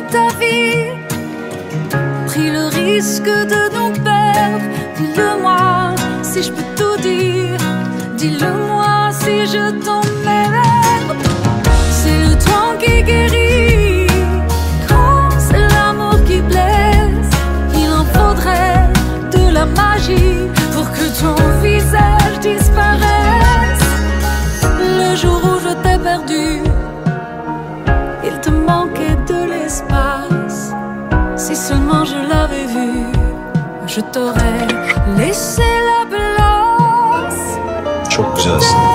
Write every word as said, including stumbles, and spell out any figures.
ta vie, pris le risque de nous perdre. Dis-le-moi si je peux tout dire, dis-le-moi si je t'emmerde. C'est le temps qui guérit, quand c'est l'amour qui blesse. Il en faudrait de la magie pour que ton visage disparaisse. Le jour où je t'ai perdu, il te manquait de l'espace. Si seulement je l'avais vu, je t'aurais laissé la place. Çok güzelsin.